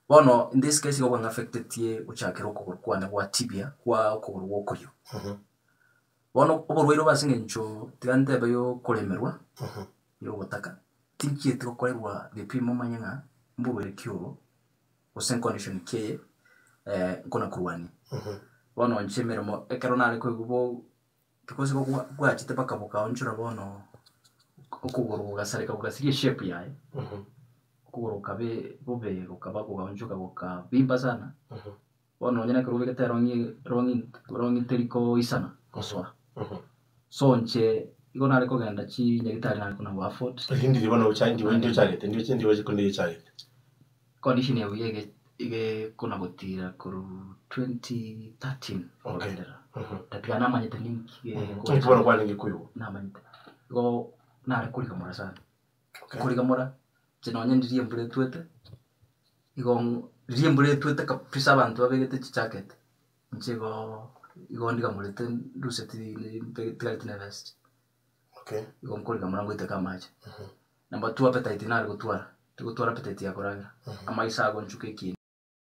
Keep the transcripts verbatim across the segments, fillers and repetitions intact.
bono in this case go bang affected tie uchakira okuguru kwanda kwa tibia kwa okuguru gwokuryo mhm bono oborwairo basinge ncho tigante bayo kulemerwa mhm yo gotaka tinki etiko korerwa bipimo manyanga mburwere kyo osen condition ke eh nkona kurwani mhm bono nchemeremo ekeronale ko gubo because go gwa chite bakabuka onchura bono okuguru gasareka bugasirie shape yae mhm okuguru kabe bobe ukaba kugaonjuka goka bimba sana mhm bono nyene kurubike terongi rongi rongi teriko isana koswa mhm so nche iko nale kogenda chi nyagitari nale kuna wafort hindi libona uchangi wendi uchagete ndio chendi waje kundi uchagete condition ya uyege ige kuna gutira kuru twenty thirteen okay mhm tapia na manyete linki ko kubona kwa lingi kuyo na manyete go nale kulika mora sana okay kulika mora chino nyendirie mbure twete igo riembure twete kapisa abantu babegete chichakete nchego igo ndiga mulete ruseti ni twelve nevest okay igo mkolika murango iteka maji mhm namba two appetite nari gutwara tugutwara appetite ya koraga amaisa ago nchuke kini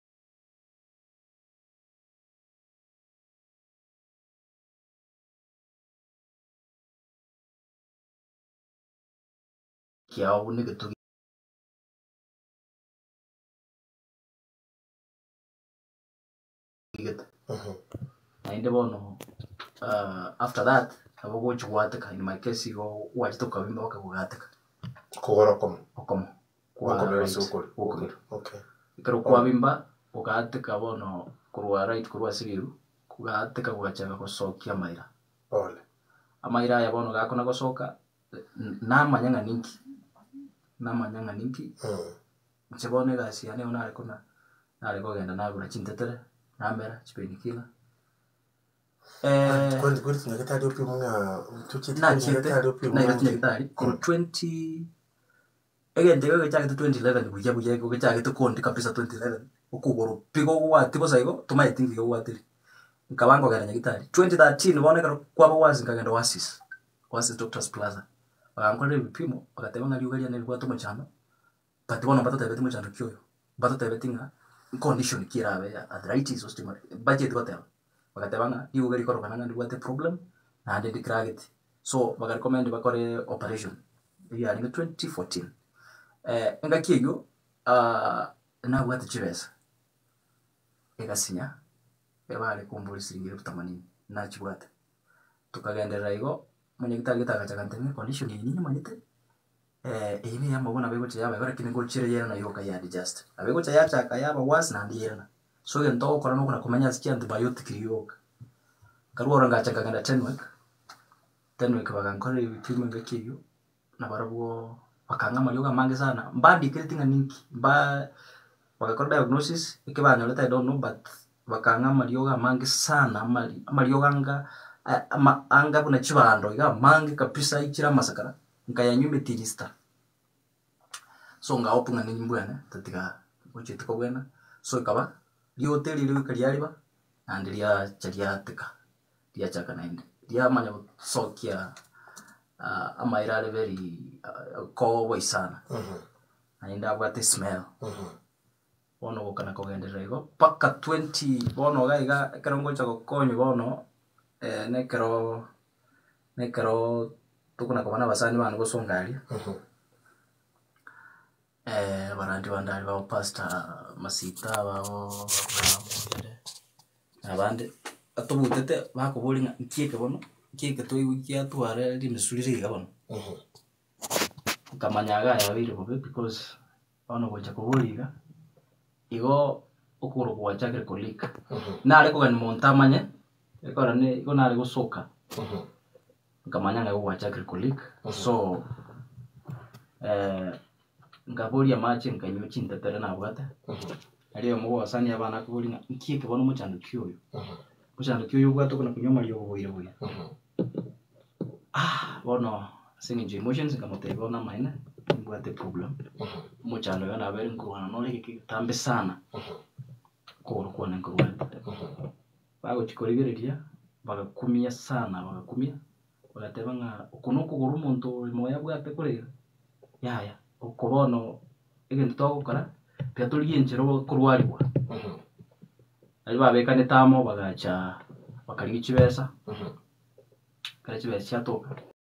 kia uni getu get mhm ainde bono uh after that abo go chwateka in my case igo wajito kabimba wakagateka kugora komo okomo kwa right okay okay ikaro kwa bimba ugateka bono kurwa right kurwa sigiru kugateka kugachaga kosokia maira ole amaira ya bono gakona gosoka na manyanga ninki na manyanga ninki mm chebone gasi ane ona ari kuna nari kogenda nagura chintetere namera chipenikila eh kwandi kwandi nyakatari opimwa tuchiti nyakatari opimwa na nyakatari ku twenty again they go chake twenty eleven buya buya go chake to kondi kabisa twenty eleven ukugoro pigo wa tipo saigo tumai tingi go watiri nkabango gara nyakitari twenty thirteen boneka kwa bawazi ngagenda wasis wasis Doctors Plaza bankore bipimo bakatema ngari ugaria ne kwa tumo chano but bona batata beti mo chano kyoyo batata betinga condition kirabe arthritis osteo budget batela bakatema yu ugari koro kana ngandi wate problem na ande dikrageti so baga recommend bakore operation ya ni twenty fourteen eh ngakiyo ah na wate chibesa egasinya ebale kumbuli siringira kutamani na chibwate tukagendera igo mwenye kitagita gachakantene condition yinyi manyite eh ini yamba bona bego cyaba bara kinengo chire yera na yoka ya adjust abego cya yacha kayaba was na ndiyera so gento kora no kuna kumenya sikia antibiotic yoka karuora ngachaka ganda ten week ten week bagankore bipimo ngakiyo na barabo bakanga malyoga mange sana mbandi kretinga ninki ba bakakora diagnosis ikibana leta I don't know but bakanga malyoga mange sana mali malyoga nga ama anga kuna chibando iga mange kapisa ikira masakara nkayanyume tilista so nga opunga ni mbwana tatika ochitiko bwena so ikaba li hotel ile kalialiba andilia chalia tika dia chaka nainde dia manya sokia uh, ama irale very uh, ko waisana mhm ainda bwate smell mhm bono gukana kogendera igo paka twenty bono gaiga kerongo chako konyo bono eh nekero nekero tukuna kubana basani bana gusongali mhm eh barandi bandali ba pastor Masita bao abande atobutete bakubulinga nkieke bono nkieke toyikia tware limesulire gabono mhm kamanyaga ya biri bobe because ono gocha kubuliga igo okuro kwa chakre kolika mhm nale ko gan montamanye ekora ne iko nale gusoka mhm kamanyanga kwa chakre kolika so eh ngabolia machi nkanyo chintetere na bwata mhm aliyo mugo wasani abana kubulinga nkieke bono muchando kyoyo mhm muchando kyoyo bwato kuna kunyoma lyo boire boire mhm ah bono singe emotions ngamotego na maina mbwate problem mhm muchando yana abere nkuwana no leke tambe sana mhm ko ruko na nkuwana mhm bago chikorigereria bagakumia sana bagakumia bagatebanga ukunuko guru muntu moya bwate kurira yaya ukubono egento togukora pia tuligenjero kurwariwa Mhm. ari babekane tamo bagacha bakari chibesa Mhm. kare chibesa chatoka